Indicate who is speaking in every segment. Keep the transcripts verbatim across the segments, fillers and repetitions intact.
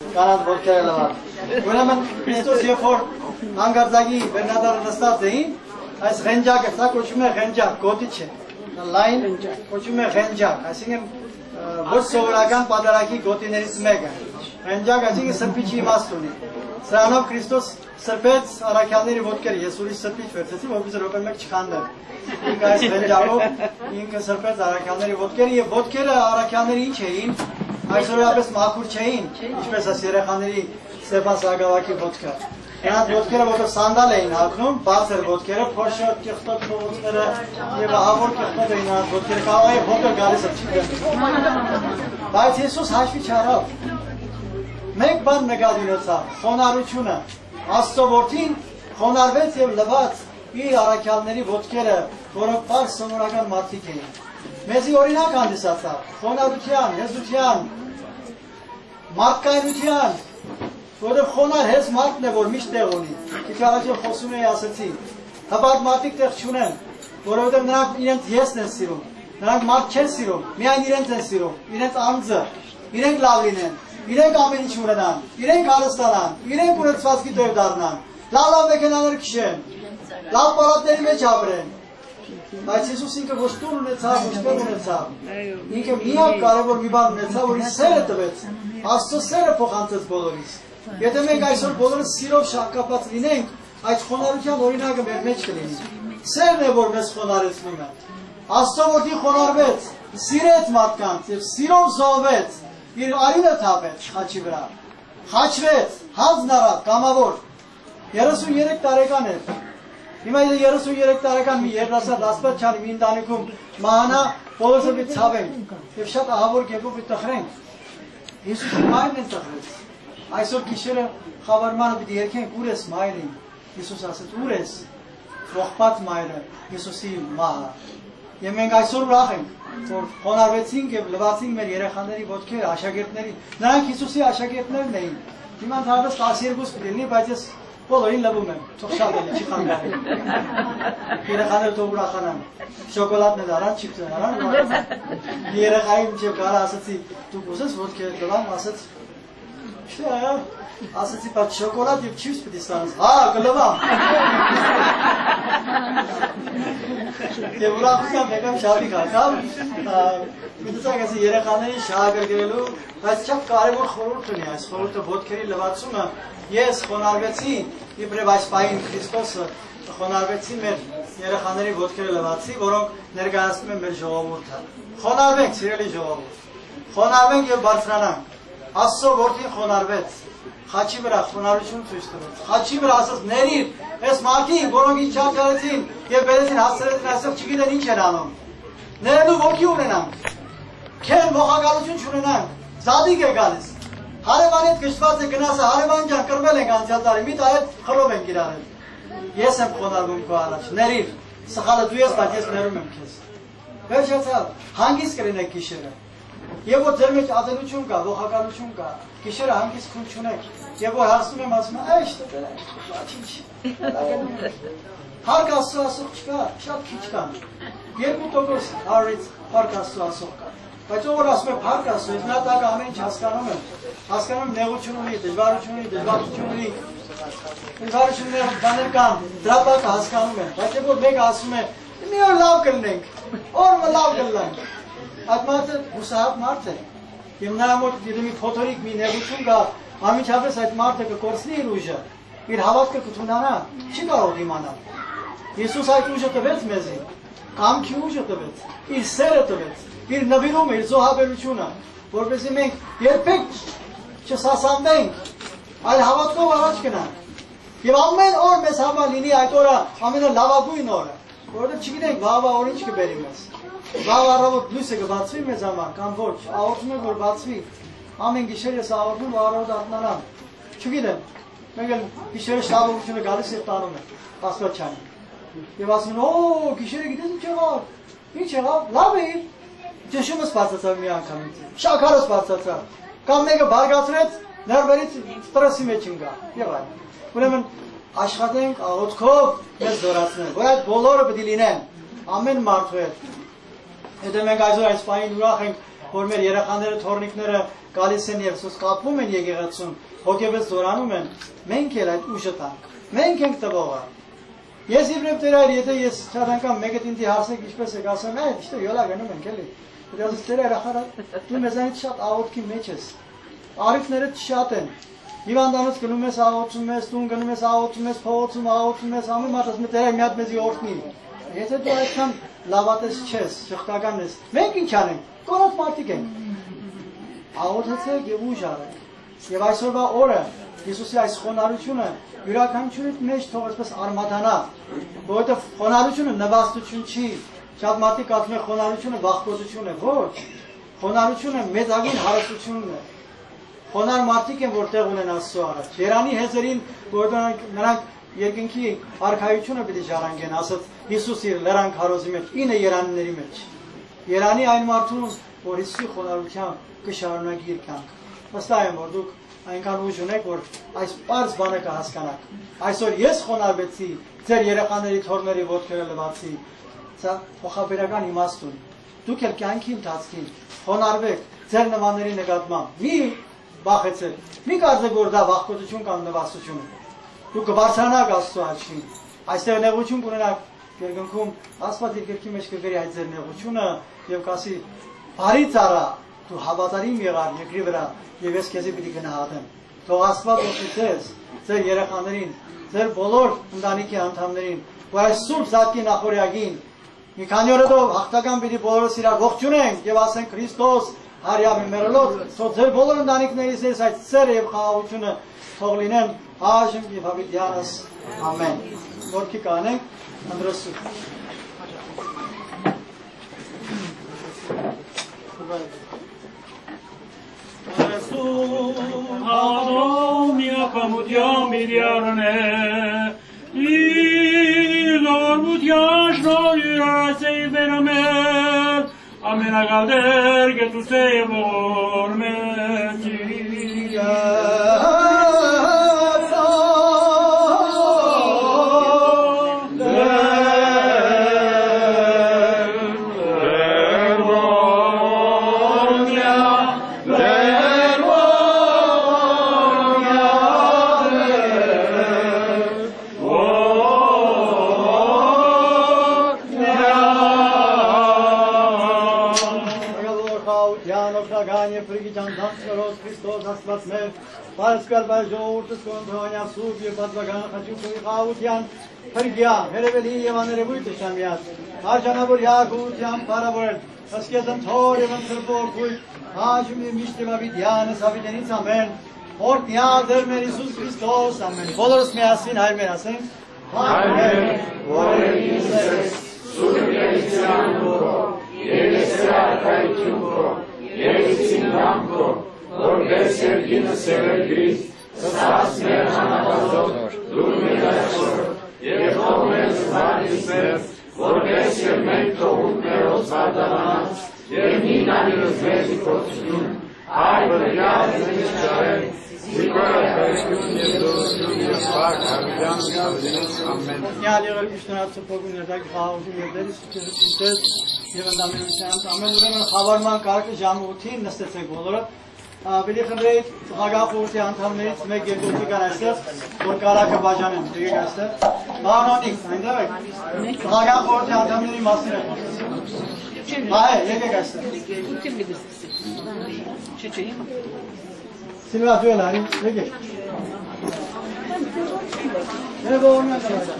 Speaker 1: կանանց ոտքերը լվալ։ Ուրեմն Քրիստոս երբ որ հանգարձակի բեռնատարը նստած էին, այս ղենջակը, սա կոչվում է ղենջակ, գոտի չէ։ Լայն կոչվում է ղենջակ, այսինքն ոչ սովորական պատարագի գոտիներից մեկը։ Ղենջակ այսինքն սրբիչի իմաստ ունի։ Սրանով Քրիստոս սրբեց առաքյալների ոտքերը, ես ուրիշ սրբիչ վերցեցի, որպեսզի րոպե մեկ չխանդեմ։ Ինքը այս ղենջակով ինքը սրբեց առաքյալների ոտքերը եւ ոտքերը առաքյալների ինչ էին, այսօրապես մաքուր չէին, ինչպես այս երեխաների Ստեփան Սարգսակի ոտքը։ Նրանց ոտքերը որտեղ սանդալ էին հագնում, բարձր ոտքերը, փոշոտ, կեղտոտ ոտքերը եւ ահավոր կեղտոտ էին նրանց ոտքերը, կարող է ոտքը գալիս է չգիտեմ։ Բայց Հիսուս հաշվի չարավ։ Մեկ բան նկատի ունեցավ, խոնարհությունը։ Աստծո որդին խոնարհվեց եւ լվաց իր առաքյալների ոտքերը, որոնք բարձ սովորական մարդիկ էին։ Մեզի օրինակ հանդիսացավ խոնարհության, հեզության, մարդկայնության, որը խոնար հեզ մարդն է, որ միշտ տեղ ունի։ Քիչ առաջ խոսում էի, ասացի, հպարտ մարդիկ տեղ չունեն, որովհետև նրանք իրենց եսն են սիրում, նրանք մարդ չեն սիրում, միայն իրենց են սիրում, իրենց անձը, իրենք լավ լինեն, իրենք ամեն ինչ ունենան, իրենք հարստանան, իրենք ունեցվածքի տեղ դառնան, լավ լավ մեքենաներ քշեն, լավ պալատների մեջ ապրեն։ Բայց Հիսուս ինքը ոչ տուն ունեցավ, ոչ տեղ ունեցավ։ Ինքը միակ կարևոր մի բան ունեցավ, որ իր սերը տվեց, Աստծո սերը փոխանցեց բոլորիս։ Եթե մենք այսօր բոլորս սիրով շահկապած լինենք, այդ խոնարհության օրինակը մեր մեջ կլինի։ Սերն է, որ մեզ խոնարհեցնում է։ Աստծո որդին խոնարհվեց, սիրեց մարդկանց եւ սիրով զոհվեց, իր արյունը թափեց խաչի վրա։ Խաչվեց, հանձն առավ, կամավոր։ երեսունյոթ տարեկան էր։ Հիմա եթե երեսունյոթ տարեկան մի երիտասարդ ասպետ չանի մի ընտանիքում մահանա, բոլորը մի ցավենք եւ շատ ահավոր կերպով տխրենք։ Հիսուսը մայրն է տխրեց։ Այսօր գիշերը խավարմանը պիտի երգենք ուր ես մայրին։ Հիսուս ասեց ուր ես ողբած մայրը Հիսուսի մահը։ Եվ մենք այսօր ուրախ ենք, որ խոնարհվեցինք եւ լվացինք մեր երեխաների ոտքերը, աշակերտների։ Նրանք Հիսուսի աշակերտներն էին։ Հիմա դարձած տասներկու պիտի լինի, բայց ես բոլորին լվում եմ, թող շատ էլի չի խանգարի։ Երեխաները թող ուրախանան։ Շոկոլադն էլ արան, չիպսն արան։ Երեխայի միջև գարա ասացի, դու կուզես ոտքերը լվամ, ասաց Չէ, ասացի, բայց շոկոլադ և չիպս պիտի ստանաս, հա, կլվամ։ Եվ ուրախությամբ եկամ շահի կարկամ, միտեցակ ասի երեխաներին շահագրգրելու, բայց շատ կարևոր խորհուրդ ունի այս խորհուրդը ոտքերի լվացումը, ես խոնարհվեցի, իբրև այս պահին Քրիստոսը խոնարհվեցի մեր երեխաների ոտքերը լվացի, որոնք ներկայացնում են մեր ժողովուրդը։ Խոնարհվենք, սիրելի ժողովուրդ, խոնարհվենք և բարձրանանք։ Աստծո որդին խոնարհվեց, խաչի վրա խոնարհություն ցույց տվեց, խաչի վրա ասաց ներիր, այս մարդիկ, որոնք ինչ չարչարեցին եւ բերեցին հասցրեցին, այսօր չգիտեն ինչ են անում։ Ներելու ոգի ունենանք, քեն ողակալություն չունենանք, զադիկ է գալիս։ Հարևանի հետ գշված է գնասը, հարևան ջան, կռվել ենք անցյալ տարի, մի տարի խռով ենք իրար։ Ես եմ խոնարհվում քո առաջ, ներիր, սխալը դու ես, բայց ես ներում եմ քեզ։ Վերջացավ, հանգիստ կլինեք գիշերը։ Եվ որ ձեր մեջ ատելություն կա, ողակալություն կա, գիշերը հանգիստ քուն չունեք, եւ որ հասնում եմ ասում եմ, այ շտե ինչ։ Հարկ Աստծո ասող չկա, շատ քիչ կան։ Երկու տոկոս հարից հարկ Աստծո ասող կա։ Բայց ով որ ասում է հարկ Աստծո, նա տակ ամեն ինչ հասկանում եմ։ Հասկանում նեղություն ունի, դժվարություն ունի, դժվարություն ունի։ Դժվարությունները բաներ կան, դրա բակը հասկանում եմ։ Բայց երբ որ մեկը ասում է, մի օր լավ կլինենք, օրը լավ կլինենք։ Այդ մարդը հուսահատ մարդ է, և նրա մոտ մի փոթորիկ մի նեղություն կա, ամիջապես այդ մարդը կկորցնի իր ուժը, իր հավատքը կթունանա, չի կարող իմանալ։ Հիսուս այդ ուժը տվեց մեզի, կամքի ուժը տվեց, իր սերը տվեց, իր նվիրումը, իր զոհաբերությունը, որպեսզի մենք երբեք չսասանվենք, այլ հավատքով առաջ գնանք։ Եվ ամեն օր մեզ համար լինի այդ օրը ամենալավագույն օրը, որովհետև չգիտենք վաղվա օր ինչ կբերի մեզ։ Վաղ առավոտ լույսը կբացվի մեզ համար, կամ ոչ, աղոթում եմ, որ բացվի, ամեն գիշեր ես աղոթում, առավոտ արթնանամ, չգիտեմ, մենք էլ գիշերը շտապողությունը գալիս և տանում է, Աստվածչանի, և ասում են, օ, գիշերը գիտես ինչ եղավ, ինչ եղավ, լավ է իր, ճշումս բացացավ մի անգամից, շաքարս բացացավ, կամ մեկը բարգացրեց, ներվերից ստրեսի մեջ ընկա, և այլ, ուրեմն աշխատենք աղոթքով մեզ զորացնենք, որ այդ բոլորը պետք է լինեն, ամեն մարդու հետ։ Եթե մենք այսօր այս պահին ուրախ ենք որ մեր երեխաները, թորնիկները գալիս են եւ սուս կապվում են եկեղեցուն, հոգեպես զորանում են, մենք էլ այդ ուժը տանք։ Մենք ենք տվողը։ Ես իբրև Տերայր, եթե ես շատ անգամ մեկը ինձ հարցեք ինչպես եք ասում, այ իշտե յոլա գնում ենք էլի։ Դրանց Տերայր ախարա դու մեզանից շատ աղոթքի մեջ ես։ Արիքները շատ են։ Հիվանդանոց գնում ես աղոթում ես, տուն գնում ես աղոթում ես, փողոցում աղոթում ես, ամեն մարդ ասում է Տերայր մի հատ մեզի օրհնի։ Եթե դու այդքան լավատես չես, շղթական ես, մենք ինչ անենք, կորած մարդիկ ենք։ Աղոթեցեք եւ ուժ արեք։ Եվ այսօրվա օրը Հիսուսի այս խոնարհությունը յուրաքանչյուրի մեջ թող այսպես արմատանա, որովհետեւ խոնարհությունը նվաստություն չի։ Շատ մարդիկ ասում են խոնարհությունը վախկոտություն է, ոչ։ Խոնարհությունը մեծագույն հարստությունն է։ Խոնարհ մարդիկ են, որ տեղ ունեն Աստծո առաջ։ Երանի հեզերին, որ նրանք երկնքի արքայությունը պիտի ժառանգեն, ասած Հիսուս իր լեռան քարոզի մեջ, ինը երանիների մեջ։ Երանի այն մարդուն, որ Հիսուսի խոնարհությամբ կշարունակի իր կյանքը։ Վստահ եմ, որ դուք այնքան ուժ ունեք, որ այս պարզ բանը կհասկանաք։ Այսօր ես խոնարհվեցի, ձեր երեխաների թորների ոտքերը լվացի։ Սա փոխաբերական իմաստ ունի։ Դուք էլ կյանքի ընթացքին խոնարհվեք ձեր նմանների նկատմամբ։ Մի վախեցեք, մի կարծեք, որ դա վախկոտություն կամ նվաստություն է։ Դուք կբարձրանաք Աստծո աչքին։ Այստեղ նեղություն կունենաք երկնքում, Աստված իր գրքի մեջ կգրի այդ ձեր նեղությունը եւ կասի՝ «Բարի ծառա, դու հավատարիմ եղար երկրի վրա, եւ ես քեզի պիտի գնահատեմ»։ Թող Աստված օգնի ձեզ, ձեր երեխաներին, ձեր բոլոր ընտանիքի անդամներին, որ այս սուրբ զատկի նախօրյակին մի քանի օր հետո հաղթական պիտի բոլորս իրար ողջունենք եւ ասենք Քրիստոս հարյավի մերոլոց, թող ձեր բոլոր ընտանիքներից ես այդ սերը եւ խաղաղությունը թող լինեն այժմ եւ հավիտյանս ամեն։ Որքի կանենք ընդրսու։
Speaker 2: Adom yakamutyan bilyarne İlormutyan şnolya seyferamet Amena kalder getu seyvor metiya Χριστός Աստված մեր, Պարսկալ բայ ժողովուրդս կոնտրոնյա սուրբ և պատվական խաչուքովի խաղաղության փրկյան, հերևելի և աներևույթ շամյատ, արժանավոր յակուության պարավորել, ասկեզն թոր և ընտրվոր կույտ, հաշում և միշտ և ավիդյանս ավիդենից ամեն, օրտնյալ դեր մեր Իսուս Քրիստոս ամեն, բոլորս միասին հայր մեր ասենք, հայր մեր, որ ես ես, սուրբ երիցյան քո, ես արքայություն քո, ես ինքան քո, որպես երկինս եղել Քրիստ, սրած մեր հանապազով, դու մեր այսօր, և թող մեզ զվարից մեր, որպես և մենք թողում մերոց վարդանանց, և մի նանիրս մեզի կործություն, այ բրգյալ մեզ ճարել, զիկոր արկայություն և դորություն և պարկ հավիդյան կավդինս ամեն։ Նյալ եղել գիշտոնացը փոգում ներդակ խաղաղություն և դերիս կեզությունտես և ընդամենությանց ամեն ուրեմն խավարման կարգը ժամը ութին նստեցեք բոլորը, Պիտի խնդրեիք խաղաղ խորհրդի անդամներից մեկ երկու կան այստեղ, որ կարակը բաժանեն, եկեք այստեղ։ Կանոնիկ, այնտեղ եք։ Խաղաղ խորհրդի անդամների մասին եք խոսում։ Այ, եկեք այստեղ։ Սիլվա դու էլ արի, եկեք։ Երբ օրնա կրակը։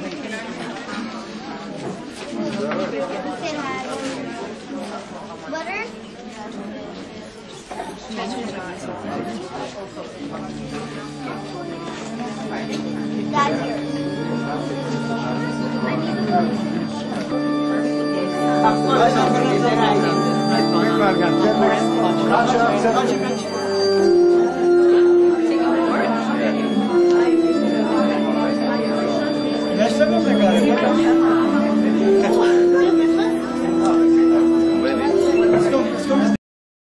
Speaker 3: Butter? That's yours. I need the